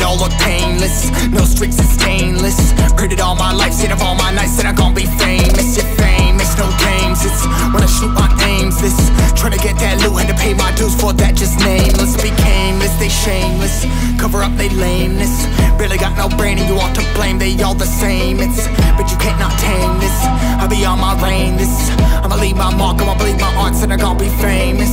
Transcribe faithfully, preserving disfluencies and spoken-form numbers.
all look painless. No streaks is stainless. Heard it all my life, seen of all my nights that I'm gon' be famous. You're famous, no games. It's when I shoot my aims. This trying to get that loot, had to pay my dues for that. Just nameless, becameless, they shameless. Cover up they lameness. Barely got no brain and you all to blame. They all the same. It's but you can't not tame this. I'll be on my reign. This I'ma leave my mark. I'ma bleed my arts and I'm gon' be famous.